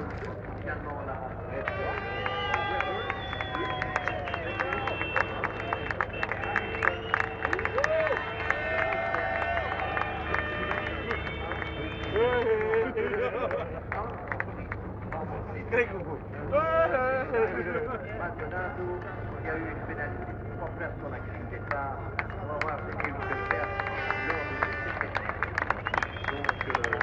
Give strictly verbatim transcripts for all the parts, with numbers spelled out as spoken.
Maldonado, il y a eu une pénalité de trois places sur la grille et ça, on va voir ce qu'il veut faire lors de cette technique. Donc, euh,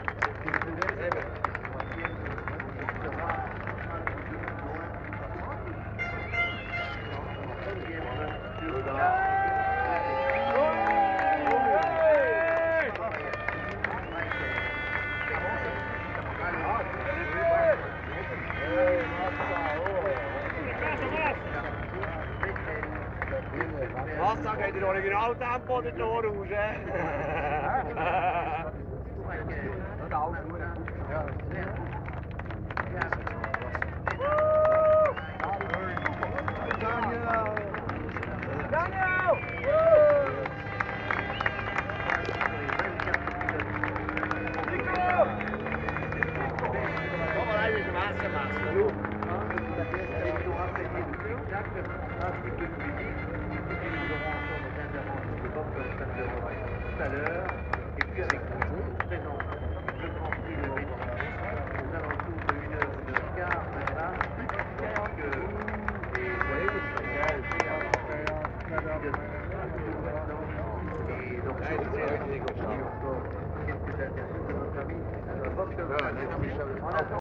Massa geht in Originaltempo dort raus, eh? Tout à l'heure, et puis avec nous, présent le Grand Prix de Belgique, aux alentours de une heure, une heure quart, maintenant, que les voyez, et donc, il y a encore quelques interviews de notre ami, Bob Chevalier.